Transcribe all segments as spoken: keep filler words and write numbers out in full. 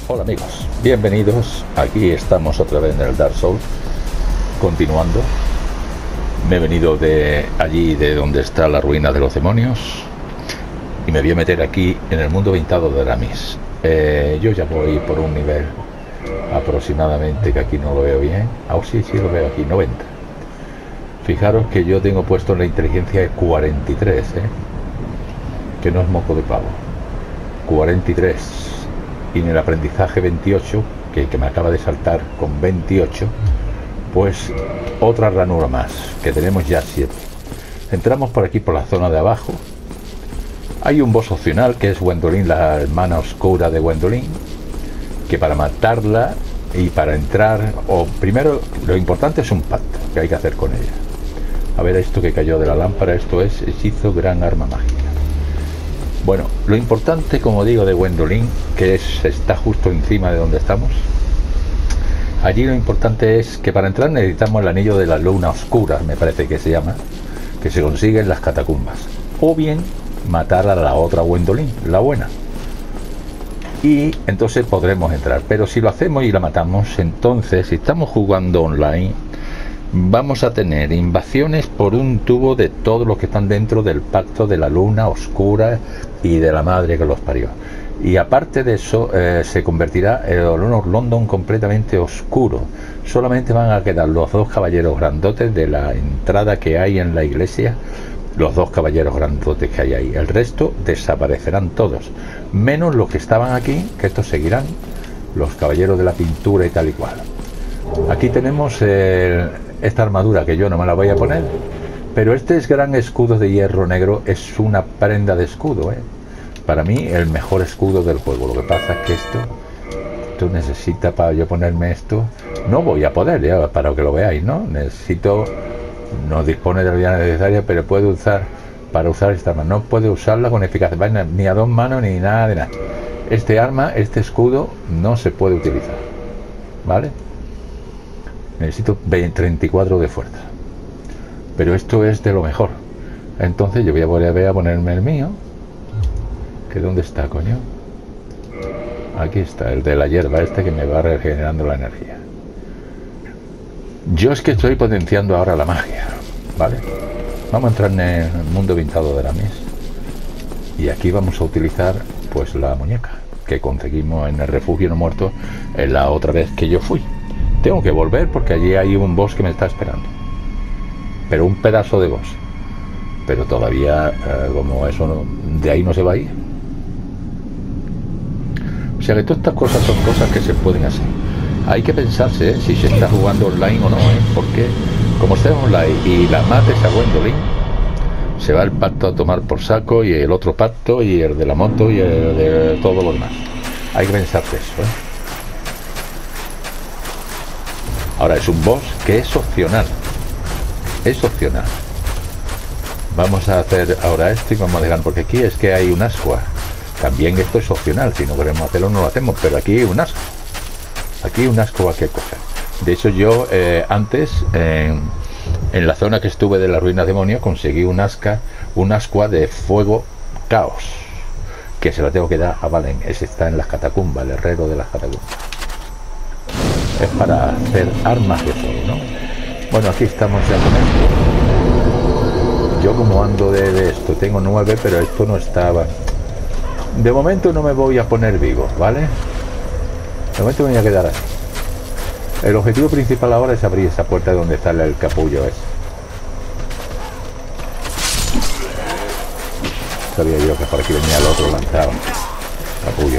Hola amigos, bienvenidos. Aquí estamos otra vez en el Dark Souls, continuando. Me he venido de allí, de donde está la ruina de los demonios, y me voy a meter aquí en el mundo pintado de Aramis. Eh, yo ya voy por un nivel aproximadamente, que aquí no lo veo bien. Ah, sí, sí lo veo aquí, noventa. Fijaros que yo tengo puesto en la inteligencia de cuarenta y tres, ¿eh? Que no es moco de pavo. cuarenta y tres. Y en el aprendizaje veintiocho, que, que me acaba de saltar con veintiocho, pues otra ranura más, que tenemos ya siete. Entramos por aquí, por la zona de abajo. Hay un boss opcional que es Gwendolyn, la hermana oscura de Gwendolyn, que para matarla y para entrar, o primero lo importante es un pacto que hay que hacer con ella. A ver, esto que cayó de la lámpara, esto es hechizo gran arma mágica. Bueno, lo importante, como digo, de Gwendolyn, que es, está justo encima de donde estamos. Allí lo importante es que para entrar necesitamos el anillo de la luna oscura, me parece que se llama, que se consigue en las catacumbas. O bien matar a la otra Gwendolyn, la buena. Y entonces podremos entrar. Pero si lo hacemos y la matamos, entonces, si estamos jugando online, vamos a tener invasiones por un tubo de todos los que están dentro del pacto de la luna oscura y de la madre que los parió. Y aparte de eso, eh, se convertirá el Honor London completamente oscuro. Solamente van a quedar los dos caballeros grandotes de la entrada que hay en la iglesia, los dos caballeros grandotes que hay ahí. El resto desaparecerán todos, menos los que estaban aquí, que estos seguirán, los caballeros de la pintura y tal y cual. Aquí tenemos el, esta armadura, que yo no me la voy a poner, pero este es gran escudo de hierro negro, es una prenda de escudo, ¿eh? Para mí el mejor escudo del juego. Lo que pasa es que esto, esto necesita, para yo ponerme esto, no voy a poder, ya, para que lo veáis, ¿no? Necesito, no dispone de la habilidad necesaria, pero puedo usar, para usar esta arma, no puede usarla con eficacia, ni a dos manos ni nada de nada. Este arma, este escudo, no se puede utilizar, ¿vale? Necesito treinta y cuatro de fuerza, pero esto es de lo mejor. Entonces yo voy a volver a ponerme el mío, que ¿dónde está, coño? Aquí está, el de la hierba, este que me va regenerando la energía. Yo es que estoy potenciando ahora la magia, ¿vale? Vamos a entrar en el mundo pintado de Aramis, y aquí vamos a utilizar pues la muñeca que conseguimos en el refugio no muerto en la otra vez que yo fui. Tengo que volver porque allí hay un boss que me está esperando, pero un pedazo de boss, pero todavía eh, como eso no, de ahí no se va a ir. O sea que todas estas cosas son cosas que se pueden hacer. Hay que pensarse, ¿eh? Si se está jugando online o no, ¿eh? Porque como esté online y la mates a Gwendolyn, se va el pacto a tomar por saco, y el otro pacto, y el de la moto, y el de todo lo demás. Hay que pensarse eso, ¿eh? Ahora es un boss que es opcional, es opcional. Vamos a hacer ahora esto y vamos a dejar, porque aquí es que hay un ascua. También esto es opcional, si no queremos hacerlo no lo hacemos, pero aquí hay un asco, aquí hay un asco a que coger. De hecho yo eh, antes eh, en la zona que estuve de la ruina demonio conseguí un asca, un ascua de fuego caos, que se la tengo que dar a Valen. Ese está en las catacumbas, el herrero de las catacumbas. Es para hacer armas de fuego, ¿no? Bueno, aquí estamos ya con esto. Yo como ando de, de esto, tengo nueve, pero esto no estaba. De momento no me voy a poner vivo, ¿vale? De momento me voy a quedar así. El objetivo principal ahora es abrir esa puerta donde está el capullo ese. Sabía yo que por aquí venía el otro lanzado. Capullo.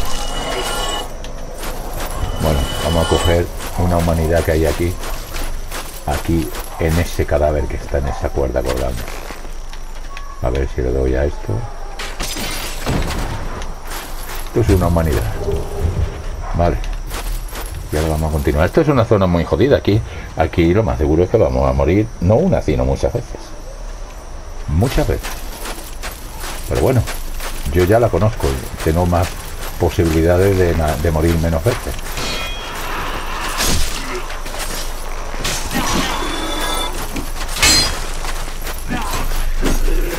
Bueno, vamos a coger una humanidad que hay aquí. Aquí en ese cadáver que está en esa cuerda colgando. A ver si le doy a esto. Esto es una humanidad. Vale. Y ahora vamos a continuar. Esto es una zona muy jodida. Aquí, aquí lo más seguro es que vamos a morir. No una, sino muchas veces. Muchas veces. Pero bueno, yo ya la conozco. Tengo más posibilidades de, de morir menos veces.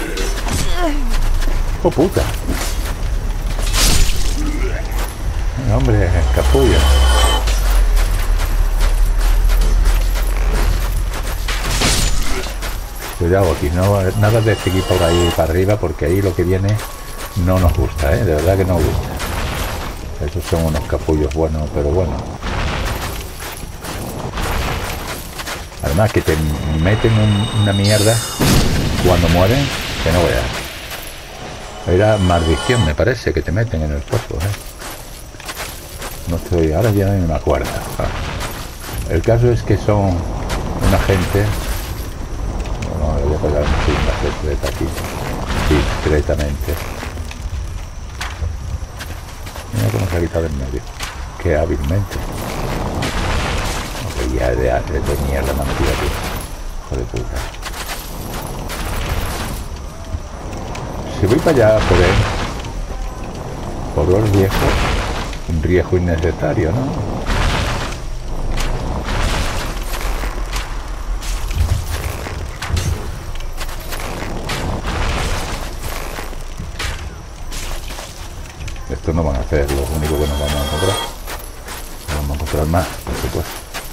¡Oh, puta! hombre, capullo. Cuidado aquí, no, nada de seguir por ahí para arriba, porque ahí lo que viene no nos gusta, ¿eh? De verdad que no gusta. Esos son unos capullos buenos, pero bueno. Además que te meten un, una mierda cuando mueren, que no veas. Era maldición, me parece, que te meten en el cuerpo, ¿eh? No estoy, ahora ya no me acuerdo. El caso es que son una gente. No, no, le voy a pegar una cinta secreta aquí, discretamente. Mira cómo se ha quitado en medio. Qué hábilmente. No veía de, de, de mierda me han metido aquí. Hijo de puta. Si voy para allá por él, por los viejos, un riesgo innecesario, ¿no? Esto no van a hacer lo único que nos vamos a encontrar. Nos vamos a encontrar más, por supuesto.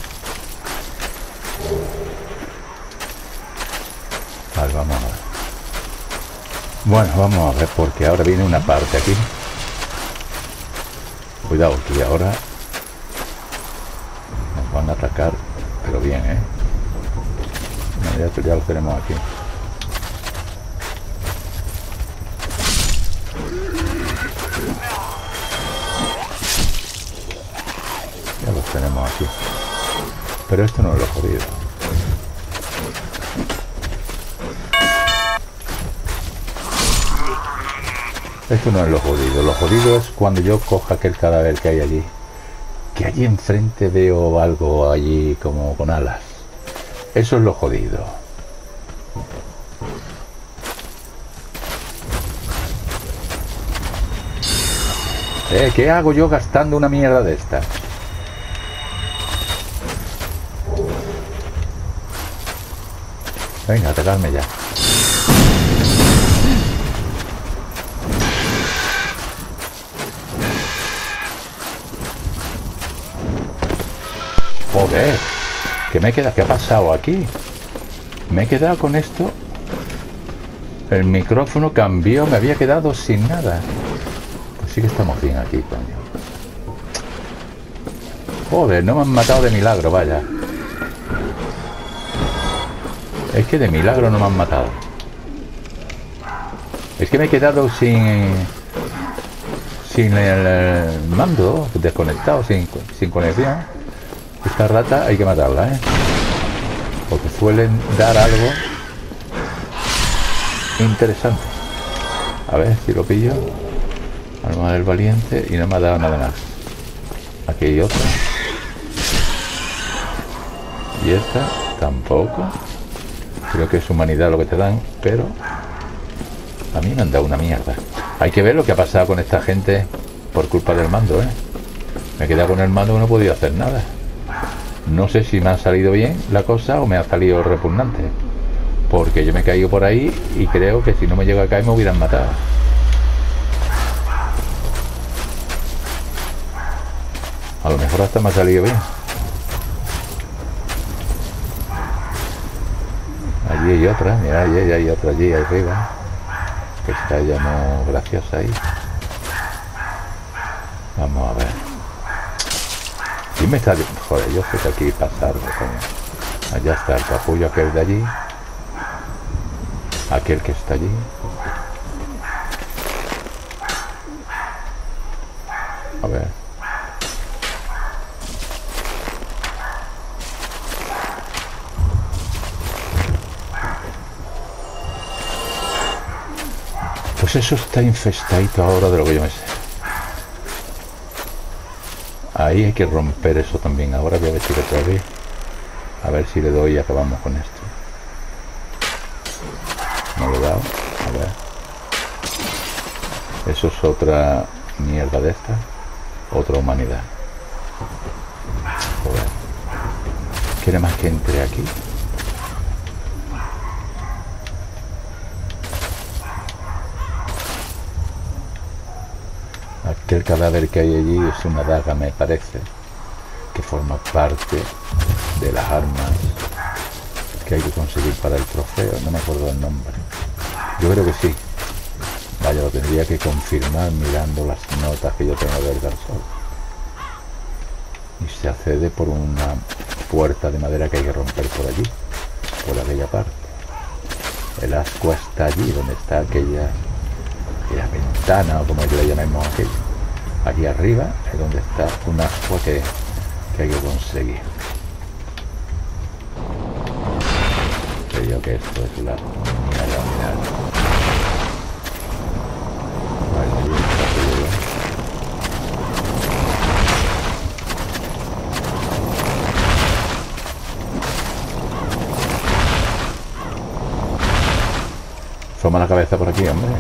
Vale, vamos a ver. Bueno, vamos a ver, porque ahora viene una parte aquí. Cuidado, que ahora nos van a atacar, pero bien, ¿eh? No, ya, ya lo tenemos aquí. Ya los tenemos aquí. Pero esto no es lo jodido. Esto no es lo jodido. Lo jodido es cuando yo coja aquel cadáver que hay allí. Que allí enfrente veo algo allí como con alas. Eso es lo jodido. ¿Eh? ¿Qué hago yo gastando una mierda de esta? Venga, atacadme ya. Joder, ¿qué me queda? ¿Qué ha pasado aquí? Me he quedado con esto. El micrófono cambió, me había quedado sin nada. Pues sí que estamos bien aquí, coño. Joder, no me han matado de milagro, vaya. Es que de milagro no me han matado. Es que me he quedado sin... Sin el mando, desconectado, sin, sin conexión. Esta rata hay que matarla, ¿eh? Porque suelen dar algo interesante. A ver si lo pillo. Arma del valiente y no me ha dado nada más. Aquí hay otra. Y esta tampoco. Creo que es humanidad lo que te dan, pero a mí me han dado una mierda. Hay que ver lo que ha pasado con esta gente por culpa del mando, ¿eh? Me he quedado con el mando y no he podido hacer nada. No sé si me ha salido bien la cosa o me ha salido repugnante. Porque yo me he caído por ahí y creo que si no me llego a caer me hubieran matado. A lo mejor hasta me ha salido bien. Allí hay otra, mira, allí hay otra allí arriba. Que está ya no graciosa ahí. Vamos a ver. ¿Quién me está...? Joder, yo sé que aquí pasar, coño. Allá está el capullo aquel de allí. Aquel que está allí. A ver. Pues eso está infestadito ahora de lo que yo me sé. Ahí hay que romper eso también. Ahora voy a ver si le doy. A ver si le doy y acabamos con esto. No lo he dado. A ver. Eso es otra mierda de esta. Otra humanidad. Joder. ¿Quiere más que entre aquí? Aquel cadáver que hay allí es una daga, me parece, que forma parte de las armas que hay que conseguir para el trofeo. No me acuerdo el nombre. Yo creo que sí. Vaya, lo tendría que confirmar mirando las notas que yo tengo del Dark Souls. Y se accede por una puerta de madera que hay que romper por allí, por aquella parte. El ascua está allí, donde está aquella, aquella ventana, o como le llamemos aquello. Aquí arriba es donde está un ascua que, que hay que conseguir. Creo que esto es la mina de la mineral. Vale, allí está todo. Toma la cabeza por aquí, hombre.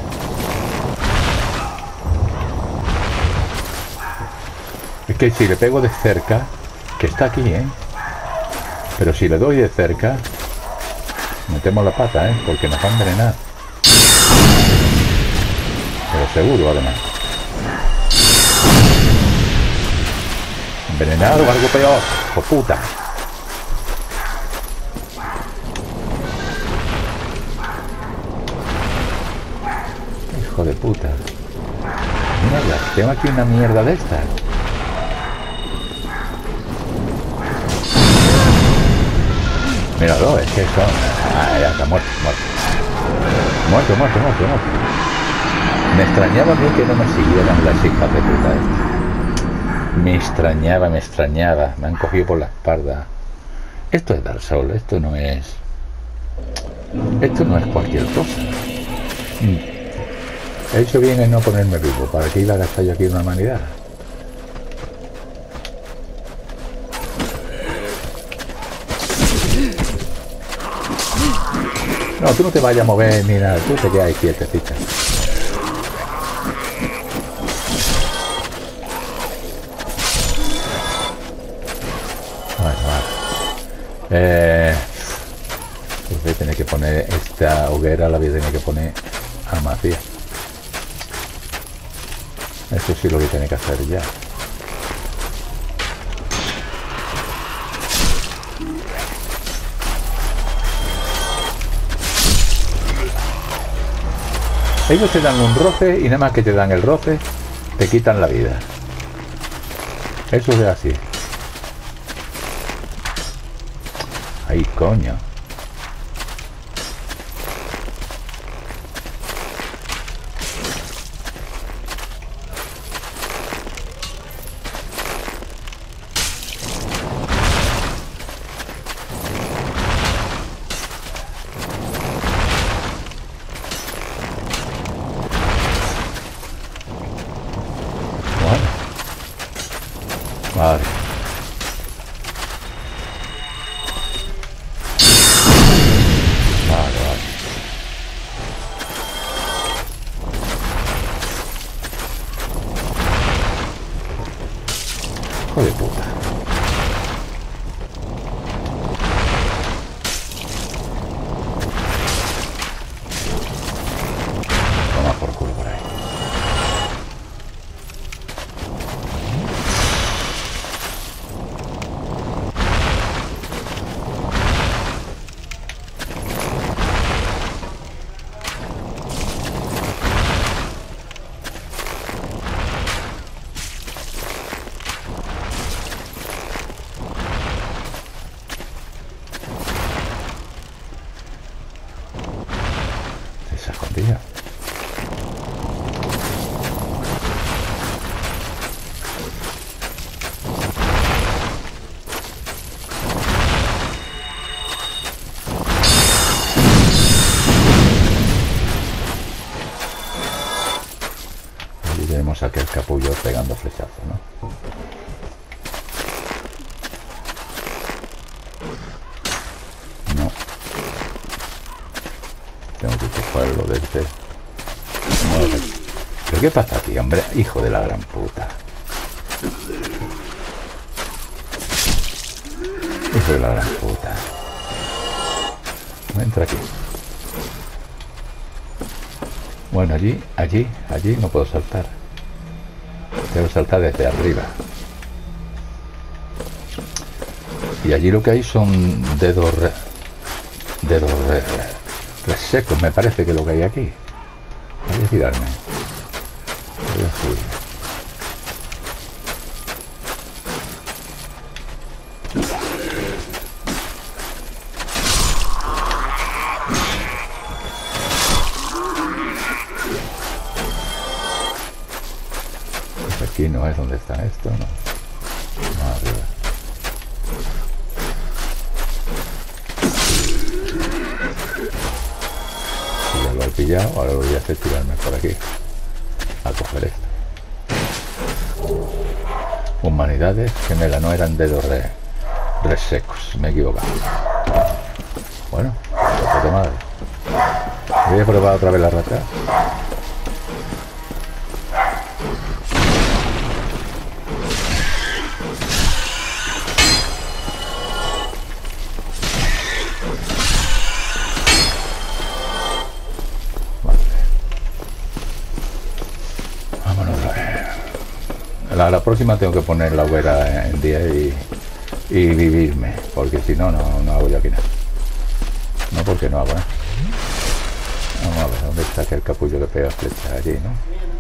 Es que si le pego de cerca, que está aquí, ¿eh? Pero si le doy de cerca, metemos la pata, ¿eh? Porque nos va a envenenar. Pero seguro, además. Envenenar o algo peor. ¡Oh, puta! Hijo de puta. Mierda, tengo aquí una mierda de esta. Míralo, es que son... Ah, ya está muerto, muerto. Muerto, muerto, muerto, muerto. Me extrañaba a mí que no me siguieran las hijas de puta esta. Me extrañaba, me extrañaba. Me han cogido por la espalda. Esto es Dark Souls, esto no es... Esto no es cualquier cosa. Mm. He hecho bien en no ponerme vivo. ¿Para qué iba a gastar yo aquí una humanidad? No, tú no te vayas a mover ni nada. Tú te quedas ahí quietecita. Vale, vale. Eh, pues voy a tener que poner esta hoguera, la voy a tener que poner a Macías. Eso sí lo que tiene que hacer ya. Ellos te dan un roce y nada más que te dan el roce, te quitan la vida. Eso es así. Ay, coño. Vale. Vale, vale. Hijo de puta. Toma por culo por ahí. Esa escondida. Allí tenemos a aquel capullo pegando flechazos, ¿no? No. Tengo que cogerlo desde... No, ¿pero qué pasa aquí, hombre? Hijo de la gran puta. Hijo de la gran puta. Entra aquí. Bueno, allí, allí, allí no puedo saltar. Debo saltar desde arriba. Y allí lo que hay son dedos re, dedos re, resecos, me parece que es lo que hay aquí. Voy a tirarme. Voy a subir. Pues aquí no es donde está esto, no. No, arriba. Ya lo he pillado, ahora lo voy a hacer tirarme por aquí a coger esto. Humanidades gemelas, no eran dedos re, resecos, me he equivocado. Bueno, de puta madre. Voy a probar otra vez la rata. La, la próxima tengo que poner la hoguera en día y, y vivirme, porque si no, no, no hago yo aquí nada. No, porque no hago, ¿eh? Vamos a ver, ¿dónde está aquel capullo que pega flechas? Allí, ¿no?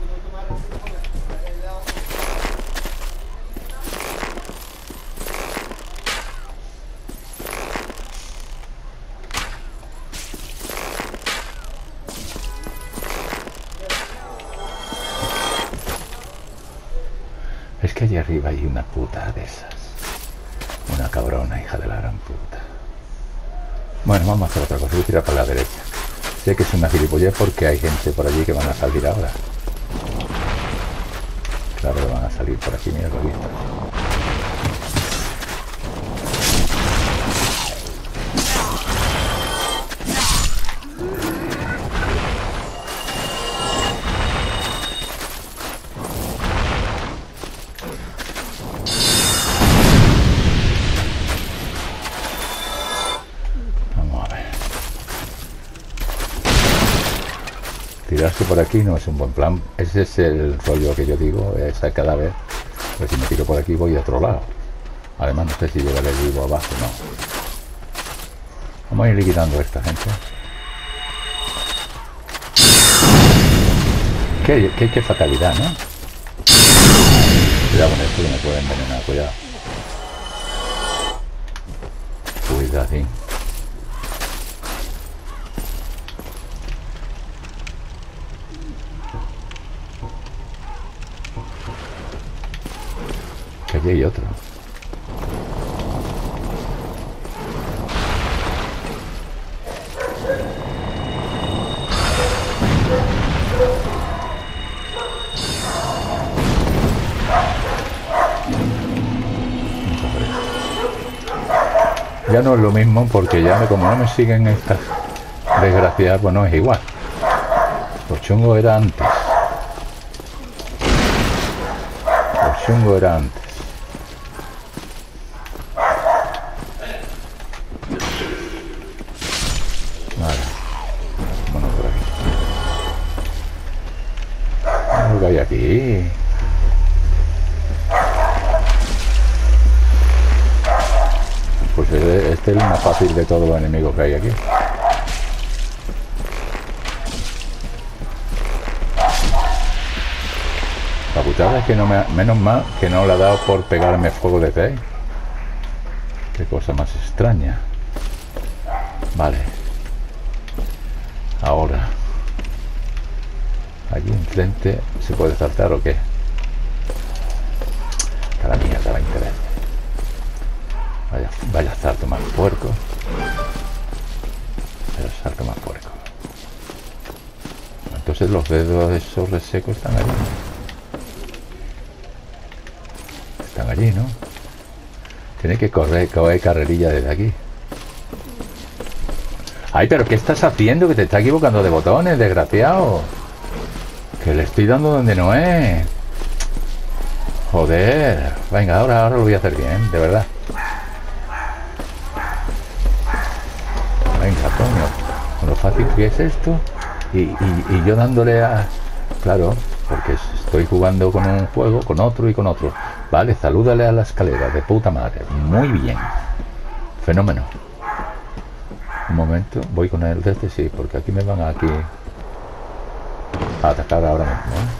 Es que allí arriba hay una puta de esas. Una cabrona, hija de la gran puta. Bueno, vamos a hacer otra cosa. Voy a tirar para la derecha. Sé que es una gilipollez porque hay gente por allí que van a salir ahora. Claro que van a salir por aquí, mira lo que está. Tirarse por aquí no es un buen plan. Ese es el rollo que yo digo, ese cadáver. Pero si me tiro por aquí voy a otro lado. Además no sé si llegaré vivo abajo, no. Vamos a ir liquidando a esta gente. Qué, qué, qué fatalidad, ¿no? Cuidado con esto que me puede envenenar, cuidado. Cuidadín. Allí hay otro. Ya no es lo mismo porque ya me, como no me siguen estas desgraciadas, pues no es igual. Los chungos era antes. Los chungos era antes. Que hay aquí. Pues este es el más fácil de todos los enemigos que hay aquí. La putada es que no me, menos mal que no le ha dado por pegarme fuego desde ahí. Qué cosa más extraña. Vale. Ahora. Allí enfrente, ¿se puede saltar o qué? A la mierda, la interés. Vaya, vaya salto más puerco. Vaya salto más puerco. Entonces los dedos de esos resecos están allí. Están allí, ¿no? Tiene que correr, coger carrerilla desde aquí. Ay, pero ¿qué estás haciendo? Que te está equivocando de botones, desgraciado. Que le estoy dando donde no es. Joder. Venga, ahora, ahora lo voy a hacer bien, de verdad. Venga, coño. Con lo fácil que es esto. Y, y, y yo dándole a... Claro, porque estoy jugando con un juego, con otro y con otro. Vale, salúdale a la escalera, de puta madre. Muy bien. Fenómeno. Un momento, voy con el de este, sí, porque aquí me van a aquí a atacar ahora mismo, ¿eh?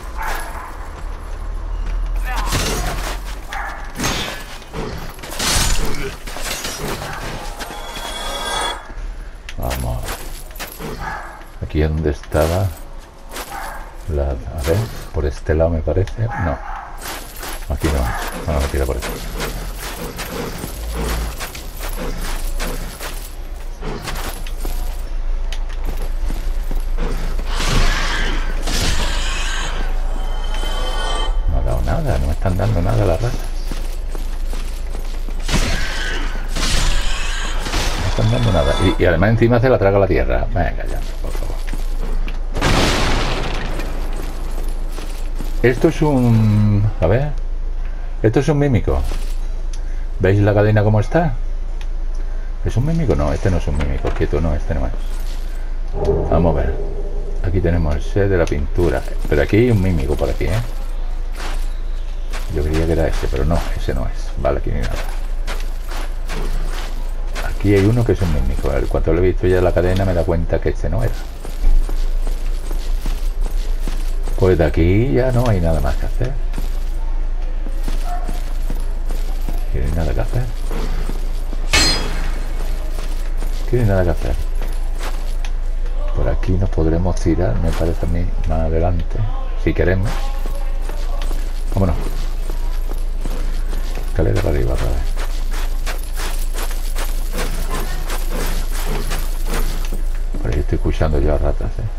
Vamos. Aquí es donde estaba la... A ver, por este lado me parece. No. Aquí no. Vamos a tirar por aquí. No ha dado nada. No me están dando nada las ratas. No están dando nada. Y, y además encima se la traga la tierra. Venga ya, por favor. Esto es un... A ver. Esto es un mímico. ¿Veis la cadena cómo está? ¿Es un mímico? No, este no es un mímico. Quieto, no, este no es. Vamos a ver. Aquí tenemos el set de la pintura. Pero aquí hay un mímico por aquí, ¿eh? Yo creía que era ese, pero no, ese no es. Vale, aquí ni nada. Aquí hay uno que es un mímico. Cuando lo he visto ya en la cadena me da cuenta que este no era. Pues de aquí ya no hay nada más que hacer. No hay nada que hacer. No hay nada que hacer. Por aquí nos podremos tirar, me parece a mí, más adelante, si queremos. Vámonos. Escalera para arriba otra vez. Por ahí estoy escuchando yo a ratas, ¿eh?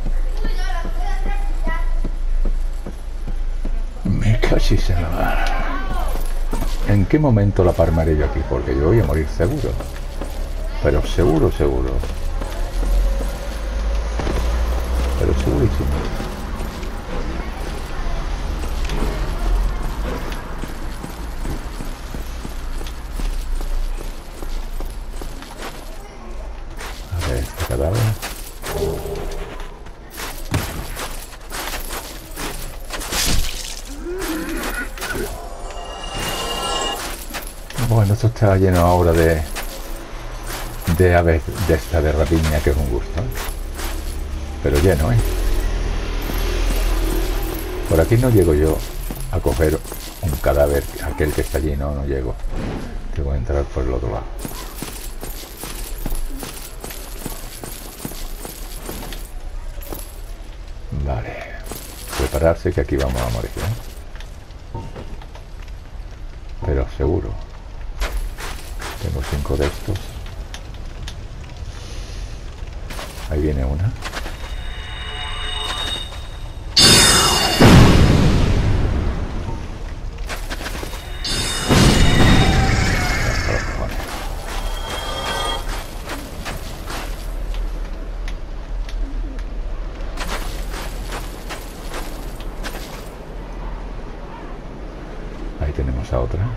Me casi se la va. ¿En qué momento la palmaré yo aquí? Porque yo voy a morir seguro. Pero seguro, seguro. Pero segurísimo. A ver, este cadáver. Bueno, esto está lleno ahora de de aves de esta de rapiña, que es un gusto, ¿eh? Pero lleno, ¿eh? Por aquí no llego yo a coger un cadáver, aquel que está allí, no, no llego. Tengo que entrar por el otro lado. Vale, prepararse que aquí vamos a morir, ¿eh? Pero seguro. Tengo cinco de estos. Ahí viene una. Ahí tenemos a otra.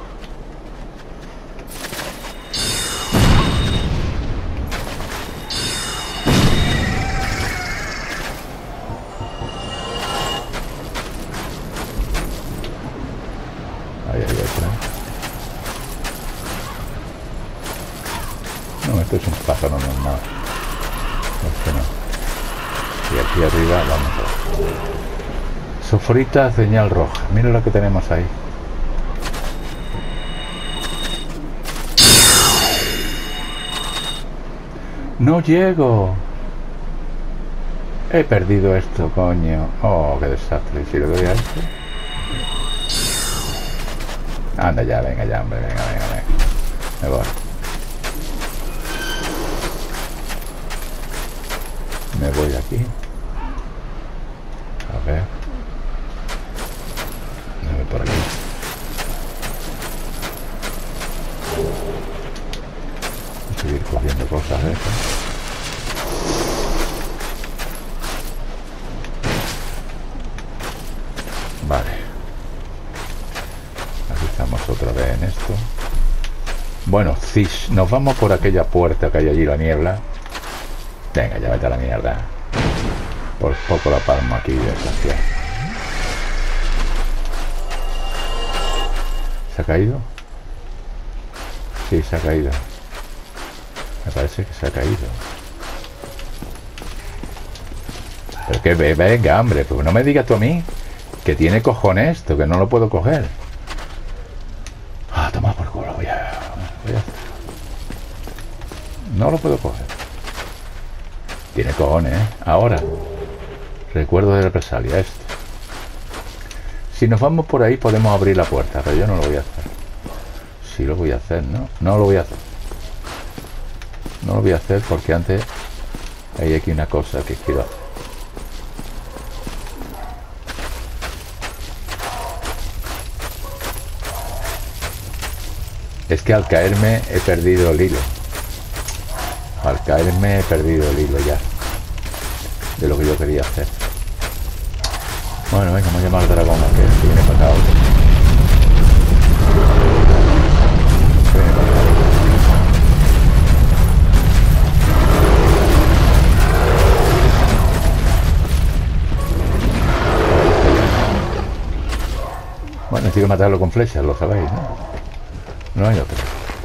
Esto es un pájaro normal. Este no. Y aquí arriba vamos a ver. Sofrita señal roja. Mira lo que tenemos ahí. No llego. He perdido esto, coño. Oh, qué desastre. Si le doy a este. Anda ya, venga ya, hombre, venga, venga, venga. Me voy. Me voy aquí. A ver. Me voy por aquí. Voy a seguir cogiendo cosas de estas. Vale. Aquí estamos otra vez en esto. Bueno, si nos vamos por aquella puerta que hay allí, la niebla. Venga, ya vete a la mierda. Por poco la palma aquí de esta. ¿Se ha caído? Sí, se ha caído. Me parece que se ha caído. Pero que venga, hombre, pues no me digas tú a mí que tiene cojones esto, que no lo puedo coger. Ah, toma por culo, voy a, voy a... No lo puedo coger. Tiene cojones, ¿eh? Ahora. Recuerdo de represalia esto. Si nos vamos por ahí podemos abrir la puerta, pero yo no lo voy a hacer. Sí lo voy a hacer, ¿no? No lo voy a hacer. No lo voy a hacer porque antes hay aquí una cosa que quiero hacer. Es que al caerme he perdido el hilo. Al caerme he perdido el hilo ya de lo que yo quería hacer. Bueno, venga, vamos a llamar al dragón, que viene para acá. Viene para acá. Bueno, tengo que matarlo con flechas, lo sabéis, ¿no? No hay otro.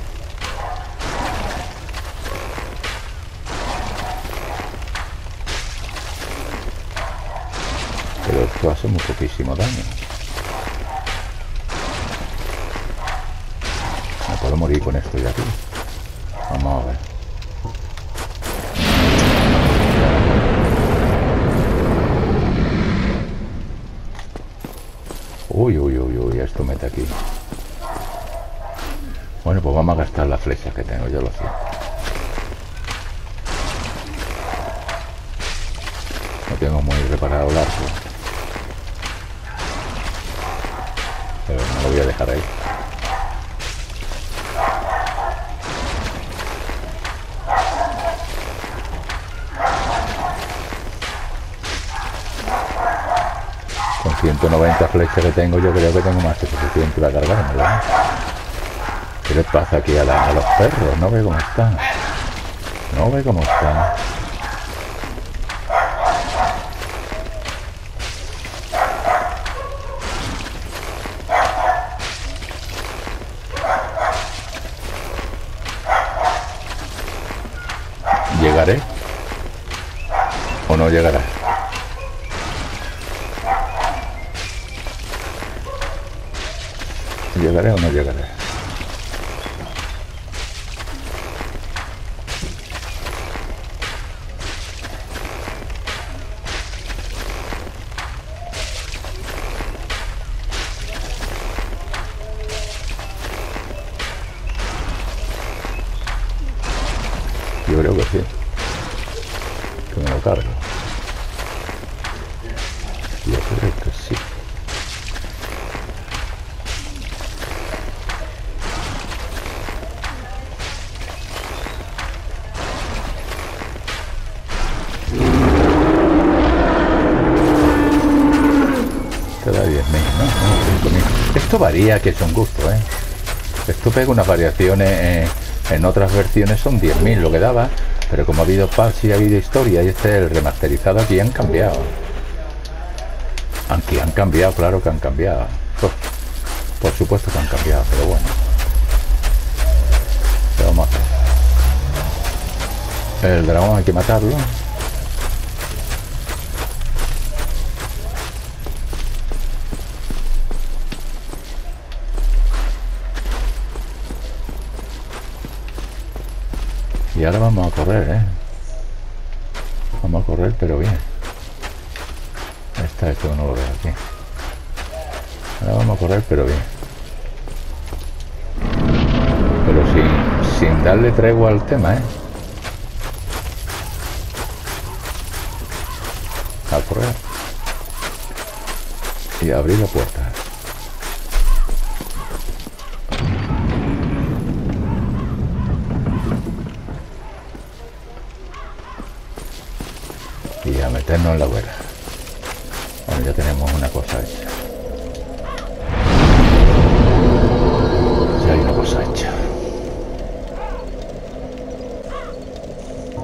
Pero esto hace muy poquísimo daño. Me puedo morir con esto ya aquí. Vamos a ver. Uy, uy, uy, uy, esto mete aquí. Bueno, pues vamos a gastar las flechas que tengo, yo lo siento. No tengo muy reparado el arco. Pero no lo voy a dejar ahí. Con ciento noventa flechas que tengo, yo creo que tengo más que suficiente para cargarme, ¿verdad? ¿Qué les pasa aquí a, la, a los perros? No ve cómo están. No ve cómo están. ¿Llegaré? ¿O no llegaré? ¿Llegaré o no llegaré? Yo creo que sí. Que me lo cargo. Yo creo que sí. Te da diez mil, ¿no? No, cinco mil. Esto varía, que es un gusto, ¿eh? Esto pega unas variaciones... Eh, en otras versiones son diez mil lo que daba, pero como ha habido patch y ha habido historia y este el remasterizado, aquí han cambiado. Aquí han cambiado, claro que han cambiado. Por, por supuesto que han cambiado, pero bueno. ¿Qué vamos a hacer? El dragón hay que matarlo. Y ahora vamos a correr, ¿eh? Vamos a correr, pero bien. Está esto, no lo veo aquí. Ahora vamos a correr, pero bien. Pero sin, sin darle tregua al tema, ¿eh? A correr. Y a abrir la puerta. Y a meternos en la hoguera. Bueno, ya tenemos una cosa hecha. Ya hay una cosa hecha.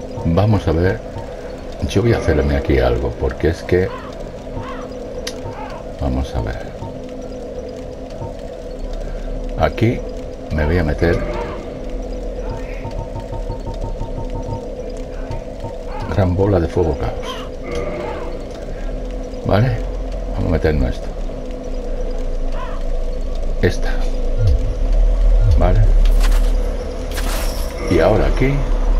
Vamos a ver. Yo voy a hacerme aquí algo, porque es que Vamos a ver. Aquí me voy a meter. Gran bola de fuego caos. Vale. Vamos a meternos esto. Esta. Vale. Y ahora aquí.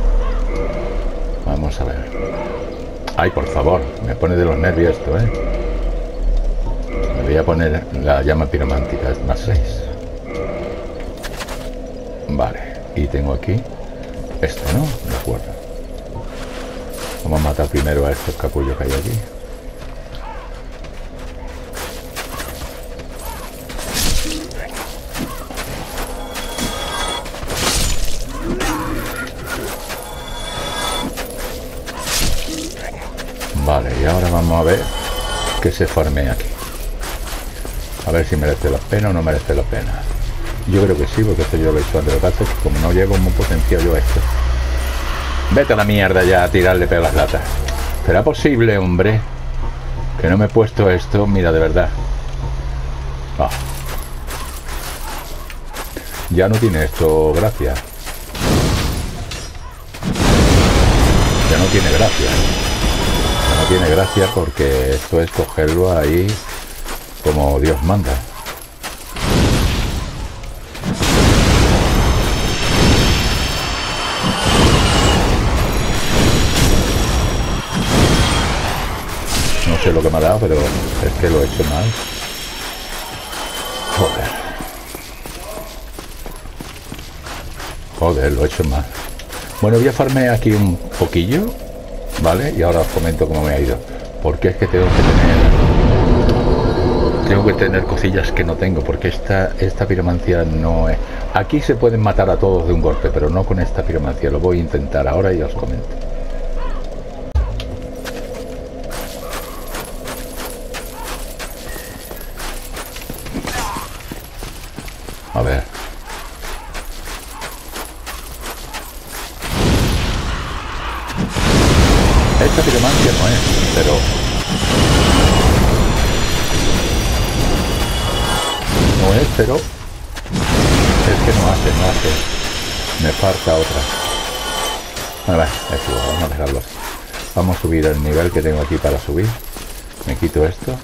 Vamos a ver. Ay, por favor. Me pone de los nervios esto, ¿eh? Me voy a poner la llama piromántica. Es más seis. Vale. Y tengo aquí esto, ¿no? De acuerdo. Vamos a matar primero a estos capullos que hay aquí. Vale, y ahora vamos a ver que se farmea aquí. A ver si merece la pena o no merece la pena. Yo creo que sí, porque esto yo lo he hecho antes. Lo que pasa es que como no llevo muy potenciado yo esto. Vete a la mierda ya a tirarle pega las latas. ¿Será posible, hombre? Que no me he puesto esto. Mira, de verdad. Oh. Ya no tiene esto gracia. Ya no tiene gracia. No tiene gracia porque esto es cogerlo ahí como Dios manda. No sé lo que me ha dado, pero es que lo he hecho mal. Joder. Joder, lo he hecho mal. Bueno, voy a farmear aquí un poquillo. Vale, y ahora os comento cómo me ha ido. Porque es que tengo que tener Tengo que tener cosillas que no tengo. Porque esta, esta piromancia no es. Aquí se pueden matar a todos de un golpe, pero no con esta piromancia. Lo voy a intentar ahora y os comento. A ver. Esta piromancia no es, pero... No es, pero... Es que no hace, no hace. Me falta otra. A ver, es igual, vamos a dejarlo así. Vamos a subir el nivel que tengo aquí para subir. Me quito esto.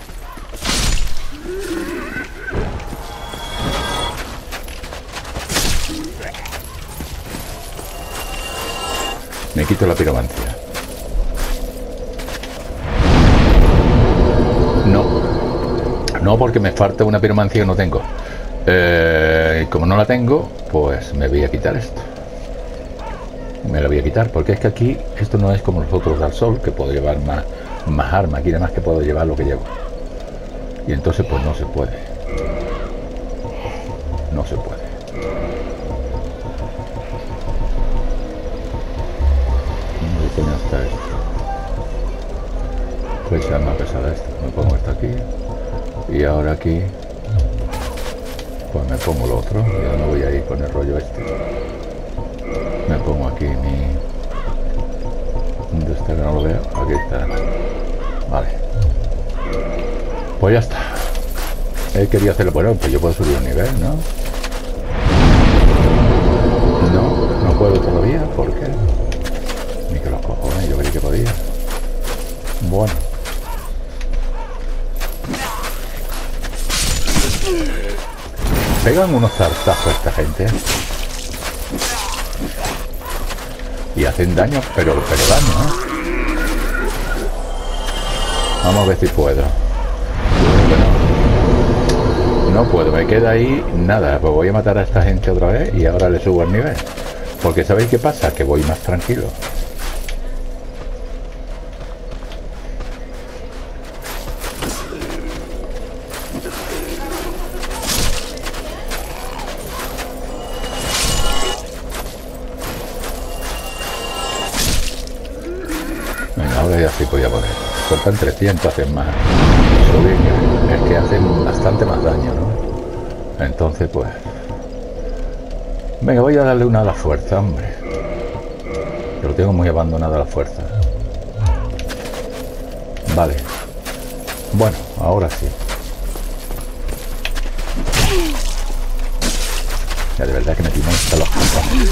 Me quito la piromancia. No, no, porque me falta una piromancia que no tengo. Eh, como no la tengo, pues me voy a quitar esto. Me la voy a quitar, porque es que aquí esto no es como los otros Dark Souls, que puedo llevar más, más armas. Aquí nada más que puedo llevar lo que llevo. Y entonces pues no se puede. No se puede. ¿Dónde coño está esto? Pues ya más pesada esto. Me pongo esto aquí. Y ahora aquí pues me pongo lo otro. Ya no voy a ir con el rollo este. Me pongo aquí mi... ¿Dónde está que no lo veo? Aquí está. Vale. Pues ya está. Él quería hacerlo. Bueno, pues yo puedo subir un nivel, ¿no? No, no puedo todavía. ¿Por qué? Ni que los cojones, yo creí que podía. Bueno. Pegan unos zartazos esta gente. Y hacen daño, pero, pero daño, ¿eh? Vamos a ver si puedo. Bueno, no puedo, me queda ahí nada. Pues voy a matar a esta gente otra vez y ahora le subo el nivel. Porque ¿sabéis qué pasa? Que voy más tranquilo. Venga, ahora ya sí podía poner. Faltan trescientos, hacen más. Subir, es que hacen bastante más daño, ¿no? Entonces, pues... Venga, voy a darle una a la fuerza, hombre. Yo lo tengo muy abandonado a la fuerza. Vale. Bueno, ahora sí. Ya de verdad que me tienen hasta los cojones.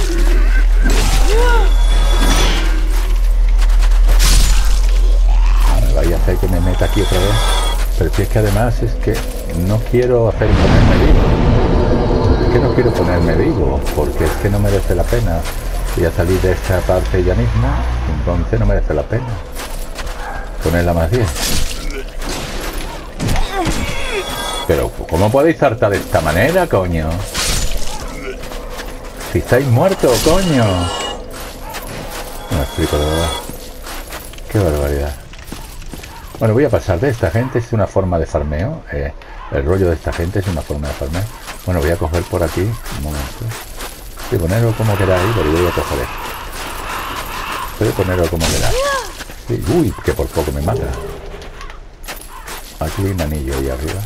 Me vaya a hacer que me meta aquí otra vez. Pero si es que además es que no quiero hacer ponerme vivo. Es que no quiero ponerme vivo, porque es que no merece la pena. Voy a salir de esta parte ya mismo, entonces no merece la pena ponerla más bien. Pero ¿cómo podéis saltar de esta manera, coño? Si estáis muertos, coño. No me explico, de verdad. Qué barbaridad. Bueno, voy a pasar de esta gente. Es una forma de farmeo. Eh, el rollo de esta gente es una forma de farmeo. Bueno, voy a coger por aquí. Un momento. Sí, ponerlo como queráis, pero yo voy a coger esto. Puede ponerlo como queráis. Sí, uy, que por poco me mata. Aquí hay un anillo ahí arriba.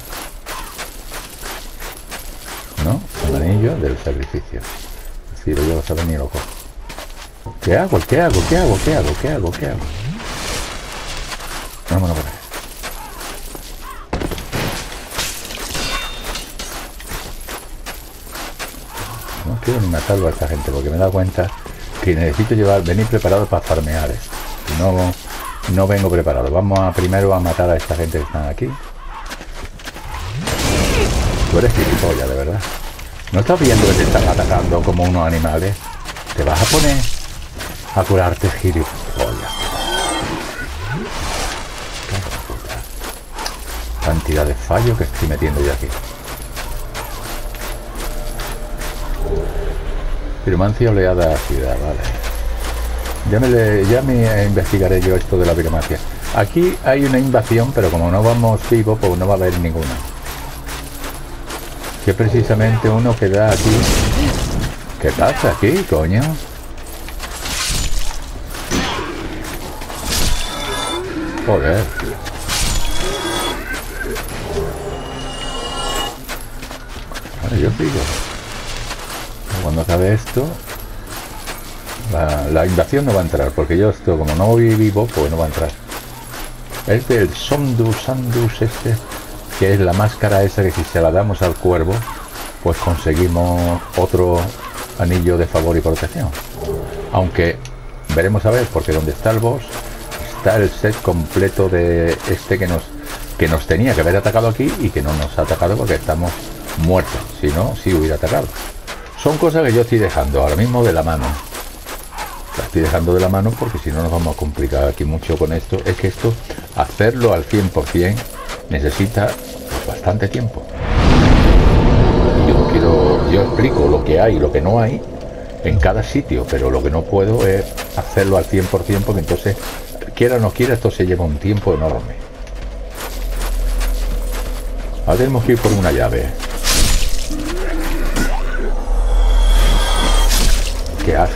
¿No? Un anillo del sacrificio. Si lo llevo a saber ni lo cojo. ¿Qué hago? ¿Qué hago? ¿Qué hago? ¿Qué hago? ¿Qué hago? ¿Qué hago? Vámonos por ahí. No quiero ni matarlo a esta gente porque me he dado cuenta que necesito llevar, venir preparado para farmear esto. No, no vengo preparado. Vamos a primero a matar a esta gente que están aquí. Tú eres gilipollas, de verdad. ¿No estás viendo que te están atacando como unos animales? Te vas a poner a curarte, gilipollas. Cantidad de fallos que estoy metiendo yo aquí. Piromancia oleada ciudad, vale. Ya me, le, ya me investigaré yo esto de la piromancia. Aquí hay una invasión, pero como no vamos vivos, pues no va a haber ninguna. Que precisamente uno que da aquí. ¿Qué pasa aquí, coño? Joder. Bueno, yo sigo. Cuando acabe esto, la, la invasión no va a entrar, porque yo esto, como no voy vivo, pues no va a entrar. Es del Sondus, Sandus este, que es la máscara esa que si se la damos al cuervo, pues conseguimos otro anillo de favor y protección. Aunque veremos a ver, porque donde está el boss, está el set completo de este que nos, que nos tenía que haber atacado aquí y que no nos ha atacado porque estamos muertos. Si no, sí hubiera atacado. Son cosas que yo estoy dejando ahora mismo de la mano. La estoy dejando de la mano porque si no nos vamos a complicar aquí mucho con esto. Es que esto, hacerlo al cien por cien, necesita bastante tiempo. Y yo quiero, yo explico lo que hay y lo que no hay en cada sitio, pero lo que no puedo es hacerlo al cien por cien porque entonces, quiera o no quiera, esto se lleva un tiempo enorme. Ahora tenemos que ir por una llave. ¿Qué hace?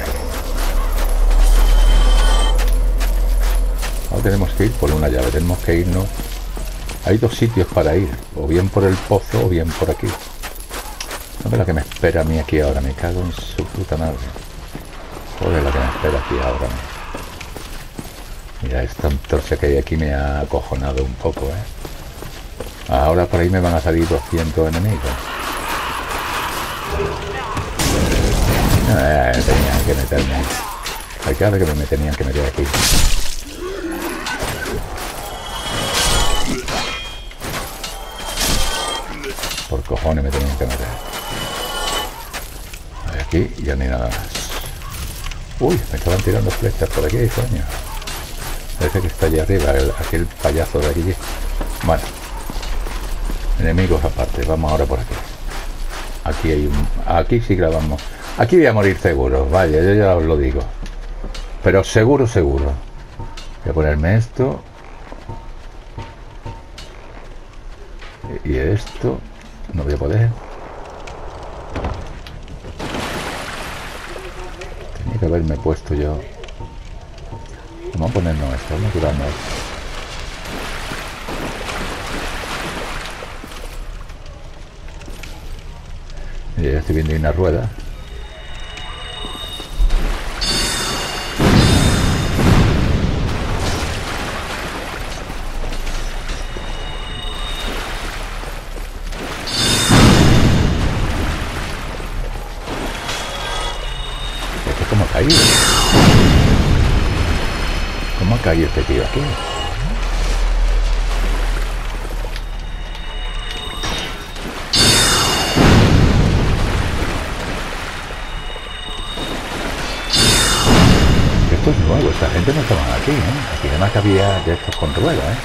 Ahora tenemos que ir por una llave, tenemos que irnos. Hay dos sitios para ir, o bien por el pozo o bien por aquí. No ve la que me espera a mí aquí ahora, me cago en su puta madre. Joder, la que me espera aquí ahora. Mira, esta antorcha que hay aquí me ha acojonado un poco, ¿eh? Ahora por ahí me van a salir doscientos enemigos. Eh, tenían que meterme. Hay que ver que me tenían que meter aquí. Por cojones me tenían que meter. Aquí ya ni nada más. Uy, me estaban tirando flechas por aquí, coño. Parece que está allá arriba, el, aquel payaso de allí. Bueno. Enemigos aparte, vamos ahora por aquí. Aquí hay un... Aquí sí grabamos. Aquí voy a morir seguro, vaya, yo ya os lo digo. Pero seguro, seguro. Voy a ponerme esto. Y esto. No voy a poder. Tenía que haberme puesto yo. Vamos a ponernos esto, vamos a curarnos esto. Y ya estoy viendo una rueda. caído? ¿Cómo ha caído este tío aquí? Esto es nuevo, esta gente no estaban aquí, ¿eh? Aquí además que había de estos con ruedas, ¿eh?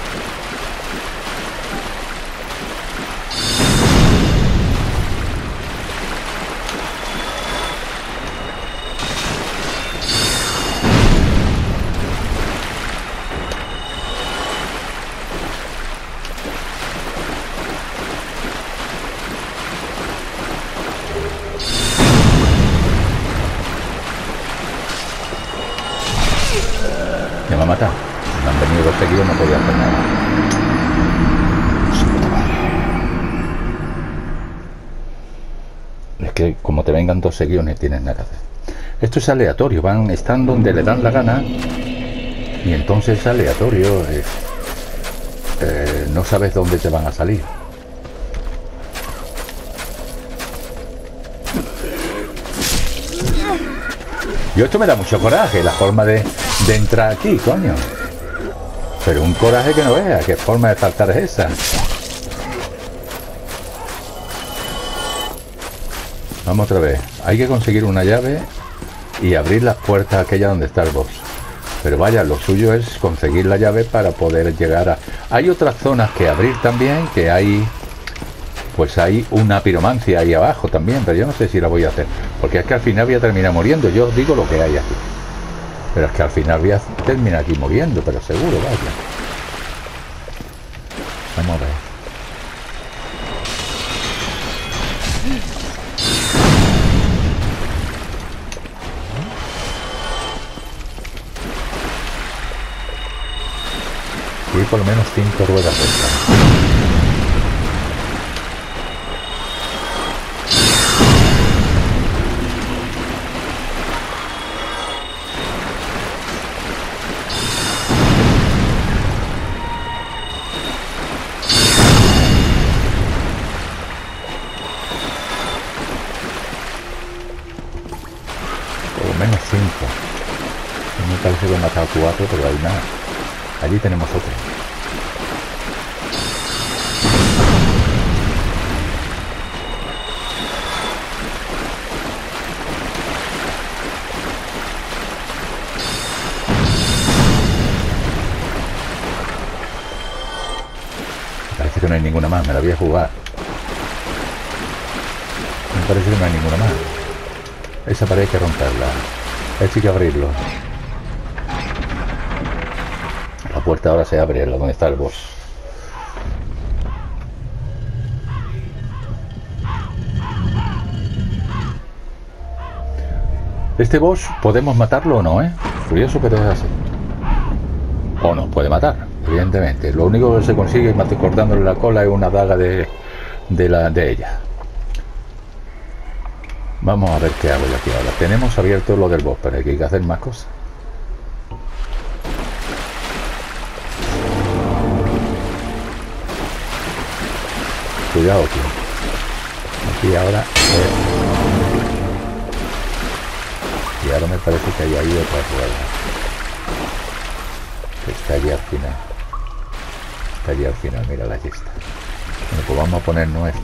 Me va a matar. Me han venido dos seguidos, no podía hacer nada. Es que como te vengan dos seguidos no tienes nada que hacer. Esto es aleatorio, van, están donde le dan la gana y entonces es aleatorio. Eh, eh, no sabes dónde te van a salir. Yo esto me da mucho coraje, la forma de, de entrar aquí, coño. Pero un coraje que no veas, qué forma de saltar es esa. Vamos otra vez. Hay que conseguir una llave y abrir las puertas aquellas donde está el boss. Pero vaya, lo suyo es conseguir la llave para poder llegar a... Hay otras zonas que abrir también, que hay... Pues hay una piromancia ahí abajo también, pero yo no sé si la voy a hacer. Porque es que al final voy a terminar muriendo. Yo os digo lo que hay aquí. Pero es que al final voy a terminar aquí muriendo, pero seguro, vaya. Vamos a ver. Y por lo menos cinco ruedas extra. Menos cinco. Me parece que he matado cuatro, pero hay nada. Allí tenemos otro. Parece que no hay ninguna más, me la voy a jugar. Me parece que no hay ninguna más. Esa pared hay que romperla. Esa hay que abrirlo. La puerta ahora se abre, donde está el boss. Este boss podemos matarlo o no, ¿eh? Curioso, pero es así. O nos puede matar, evidentemente. Lo único que se consigue cortándole la cola es una daga de, de, la, de ella. Vamos a ver qué hago yo aquí ahora. Tenemos abierto lo del boss, pero hay que hacer más cosas. Cuidado, tío. Aquí ahora... Eh. Y ahora me parece que hay ahí otra rueda. Que está allí al final. Está allí al final, mira, allí está. Bueno, pues vamos a poner nuestro.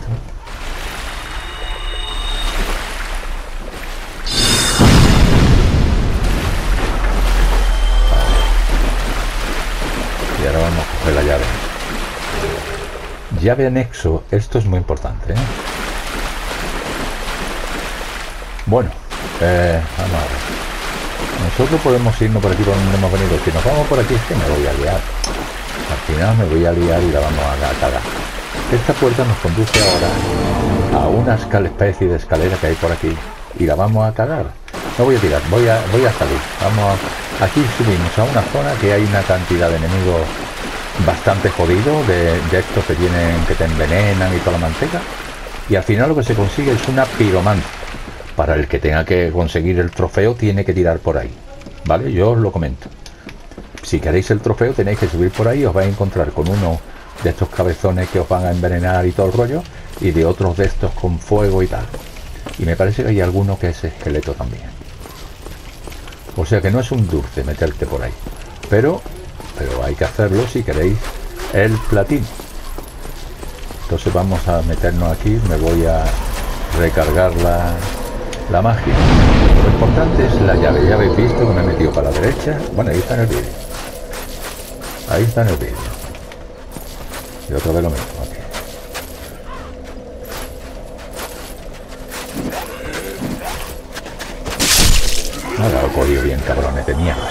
Y ahora vamos a coger la llave. Llave anexo. Esto es muy importante, ¿eh? Bueno, eh, vamos a ver. Nosotros podemos irnos por aquí por donde hemos venido. Si nos vamos por aquí es que me voy a liar. Al final me voy a liar y la vamos a cagar. Esta puerta nos conduce ahora a una especie de escalera que hay por aquí. Y la vamos a cagar. No voy a tirar, voy a, voy a salir. Vamos a... Aquí subimos a una zona que hay una cantidad de enemigos bastante jodidos, de, de estos que tienen, que te envenenan y toda la manteca. Y al final lo que se consigue es una piromancia. Para el que tenga que conseguir el trofeo tiene que tirar por ahí, ¿vale? Yo os lo comento. Si queréis el trofeo tenéis que subir por ahí, os vais a encontrar con uno de estos cabezones que os van a envenenar y todo el rollo, y de otros de estos con fuego y tal. Y me parece que hay alguno que es esqueleto también. O sea que no es un dulce meterte por ahí. Pero, pero hay que hacerlo si queréis el platino. Entonces vamos a meternos aquí. Me voy a recargar la, la magia. Lo importante es la llave. Ya habéis visto que me he metido para la derecha. Bueno, ahí está en el vídeo. Ahí está en el vídeo. Y otra vez lo mismo aquí. Ahora lo he cogido bien, cabrones de mierda.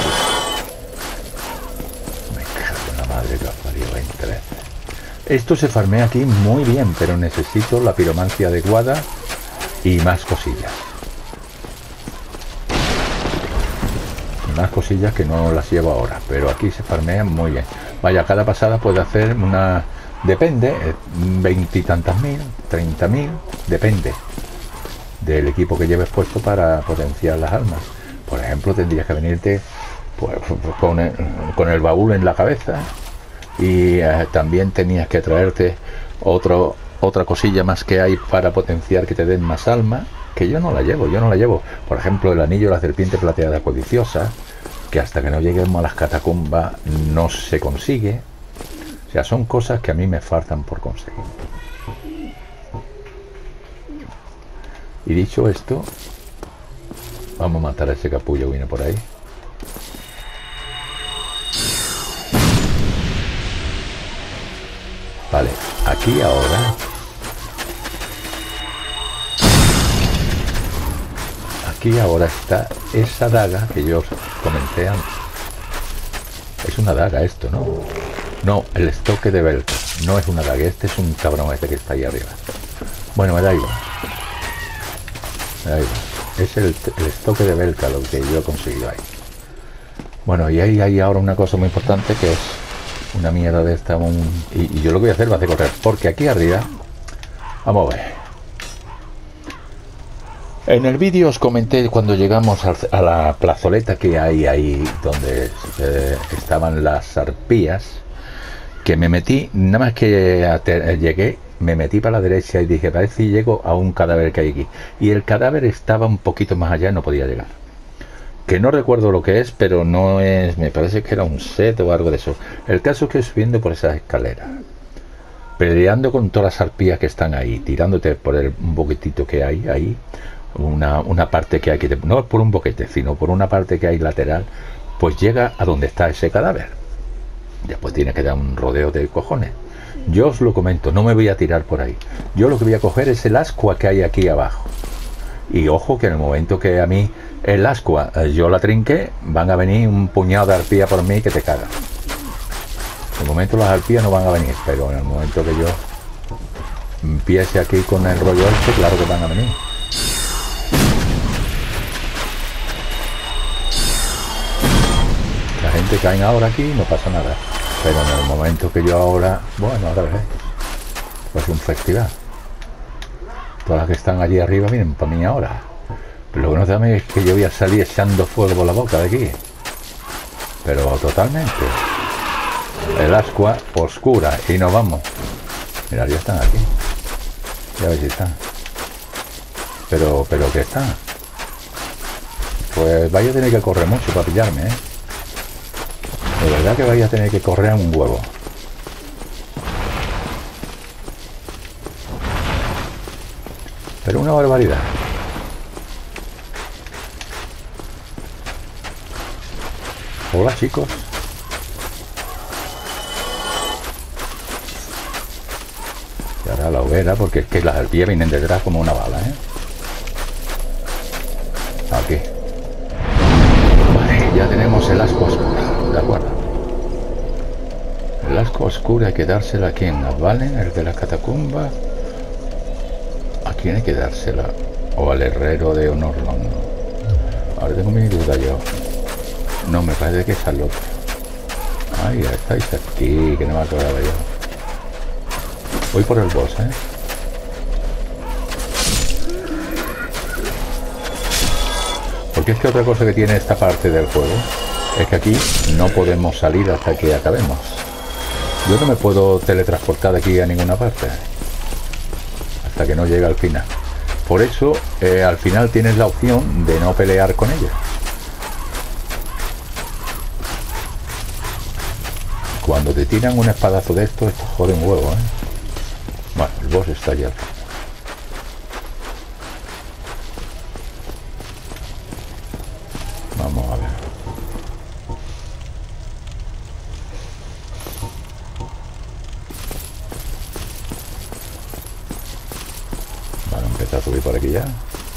Me cago en la madre que os parió veinte veces. Esto se farmea aquí muy bien, pero necesito la piromancia adecuada y más cosillas. Y más cosillas que no las llevo ahora, pero aquí se farmea muy bien. Vaya, cada pasada puede hacer una... Depende, veintitantas mil, treinta mil, depende del equipo que lleves puesto para potenciar las armas. Por ejemplo, tendrías que venirte pues, con, el, con el baúl en la cabeza y eh, también tenías que traerte otro, otra cosilla más que hay para potenciar que te den más alma, que yo no la llevo, yo no la llevo. Por ejemplo, el anillo de la serpiente plateada codiciosa, que hasta que no lleguemos a las catacumbas no se consigue. O sea, son cosas que a mí me faltan por conseguir. Y dicho esto, vamos a matar a ese capullo que viene por ahí. Vale, aquí ahora... Aquí ahora está esa daga que yo os comenté antes. Es una daga esto, ¿no? No, el estoque de Belka. No es una daga, este es un cabrón este que está ahí arriba. Bueno, me da igual. Ahí va. Es el, el estoque de Belka lo que yo he conseguido ahí. Bueno, y ahí hay ahora una cosa muy importante que es una mierda de esta. Un, y, y yo lo que voy a hacer va a hacer correr. Porque aquí arriba, vamos a ver. En el vídeo os comenté cuando llegamos a, a la plazoleta que hay ahí donde eh, estaban las arpías, que me metí, nada más que a, te, llegué. Me metí para la derecha y dije, parece que llego a un cadáver que hay aquí. Y el cadáver estaba un poquito más allá y no podía llegar. Que no recuerdo lo que es, pero no es... Me parece que era un set o algo de eso. El caso es que subiendo por esas escaleras, peleando con todas las arpías que están ahí, tirándote por el, un boquetito que hay ahí, una, una parte que hay que... No por un boquete, sino por una parte que hay lateral, pues llega a donde está ese cadáver. Después tiene que dar un rodeo de cojones. Yo os lo comento, no me voy a tirar por ahí. Yo lo que voy a coger es el ascua que hay aquí abajo. Y ojo que en el momento que a mí el ascua yo la trinque, van a venir un puñado de arpías por mí que te cagan. En el momento las arpías no van a venir, pero en el momento que yo empiece aquí con el rollo este, claro que van a venir. La gente cae ahora aquí, no pasa nada. Pero en el momento que yo ahora... Bueno, ahora veréis. Pues un festival. Todas las que están allí arriba vienen para mí ahora. Pero lo que no saben es que yo voy a salir echando fuego por la boca de aquí. Pero totalmente. El ascua oscura. Y nos vamos. Mirad, ya están aquí. Ya veis si están. Pero, pero que están. Pues vaya a tener que correr mucho para pillarme, ¿eh? De verdad que vaya a tener que correr un huevo. Pero una barbaridad. Hola, chicos. Y ahora la hoguera, porque es que las arpías vienen detrás como una bala, ¿eh? Aquí. Vale, ya tenemos el ascua oscura. De acuerdo. El ascua oscura hay que dársela a quien, a Valen, el de la catacumba. ¿A quién hay que dársela? O al herrero de Honorlon. Ahora tengo mi duda yo. No, me parece que es al otro. Ay, ya estáis aquí, que no me acordaba yo. Voy por el boss, ¿eh? Porque es que otra cosa que tiene esta parte del juego es que aquí no podemos salir hasta que acabemos. Yo no me puedo teletransportar de aquí a ninguna parte hasta que no llegue al final. Por eso eh, al final tienes la opción de no pelear con ella. cuando te tiran un espadazo de esto, esto jode un huevo, ¿eh? Bueno, el boss está ya. Vamos a ver. Vale, empezar a subir por aquí ya.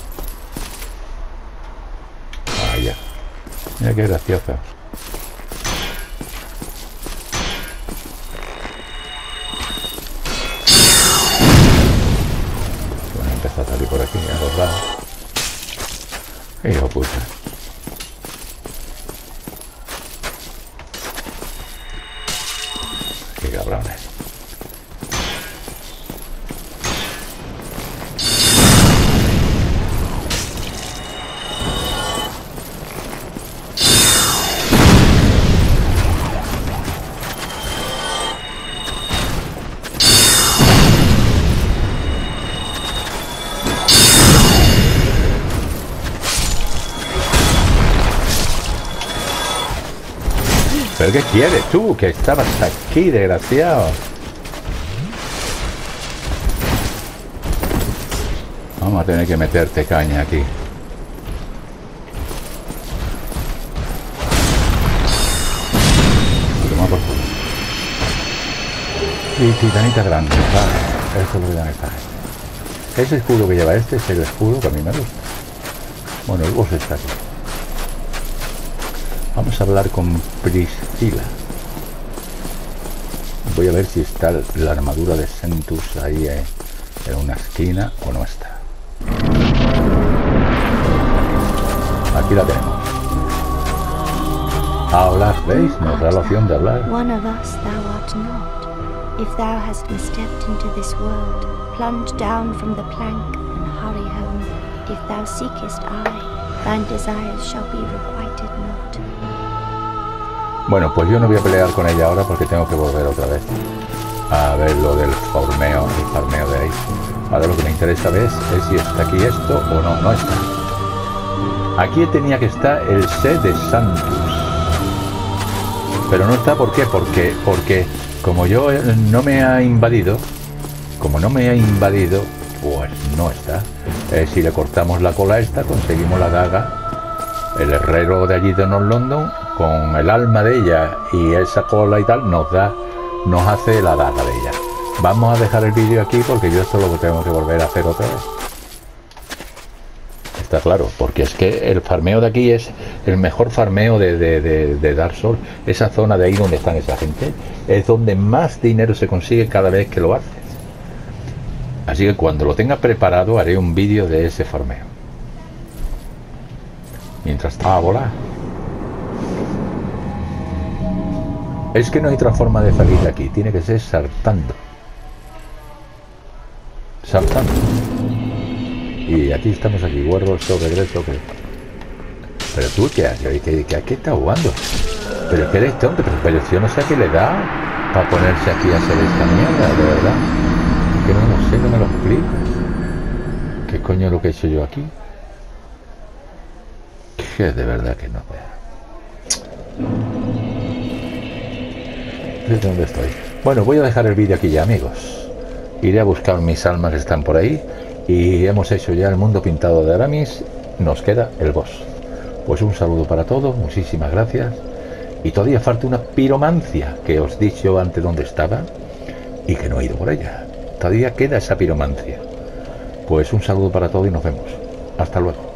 Ah, ya. Mira qué graciosa. Bueno, empezar a salir por aquí, a los lados. Hijo puta. Qué cabrones. ¿Pero qué quieres tú? Que estabas aquí, desgraciado. Vamos a tener que meterte caña aquí. Y titanita grande, vale. Eso es lo que dan esta gente. Ese escudo que lleva este es el escudo que a mí me gusta. Bueno, el boss está aquí. Vamos a hablar con Priscila. Voy a ver si está la armadura de Sentus ahí eh, en una esquina o no está. Aquí la tenemos. A hablar, ¿veis? Nos da la opción de hablar. One of us thou art not. If thou hast misstepped into this world, plunge down from the plank and hurry home. If thou seekest I, thine desires shall be requited not. Bueno, pues yo no voy a pelear con ella ahora porque tengo que volver otra vez a ver lo del farmeo, el farmeo de ahí. Ahora lo que me interesa ver es si está aquí esto o no, no está. Aquí tenía que estar el set de Santus. Pero no está, ¿por qué? Porque, porque como yo no me ha invadido, como no me ha invadido, pues no está. Eh, si le cortamos la cola a esta, conseguimos la daga. El herrero de allí de North London, con el alma de ella y esa cola y tal, nos da, nos hace la daga de ella. Vamos a dejar el vídeo aquí porque yo esto lo tengo que volver a hacer otra vez. Está claro, porque es que el farmeo de aquí es el mejor farmeo de, de, de, de Dark Souls. Esa zona de ahí donde están esa gente es donde más dinero se consigue cada vez que lo haces. Así que cuando lo tenga preparado haré un vídeo de ese farmeo. Mientras estaba a volar. Es que no hay otra forma de salir de aquí. Tiene que ser saltando. Saltando. Y aquí estamos aquí. Guardo el regreso. Que... Pero tú, ¿qué haces? ¿Qué, qué, qué estás jugando? ¿Pero qué eres este hombre? Pero, pero yo no sé a qué le da para ponerse aquí a hacer esta mierda, de verdad. Que no lo sé, no me lo explico. ¿Qué coño es lo que he hecho yo aquí? Que de verdad que no veo. ¿Desde dónde estoy? Bueno, voy a dejar el vídeo aquí ya, amigos. Iré a buscar mis almas que están por ahí. Y hemos hecho ya el mundo pintado de Aramis. Nos queda el boss. Pues un saludo para todos, muchísimas gracias. Y todavía falta una piromancia que os he dicho antes dónde estaba y que no he ido por ella. Todavía queda esa piromancia. Pues un saludo para todos y nos vemos. Hasta luego.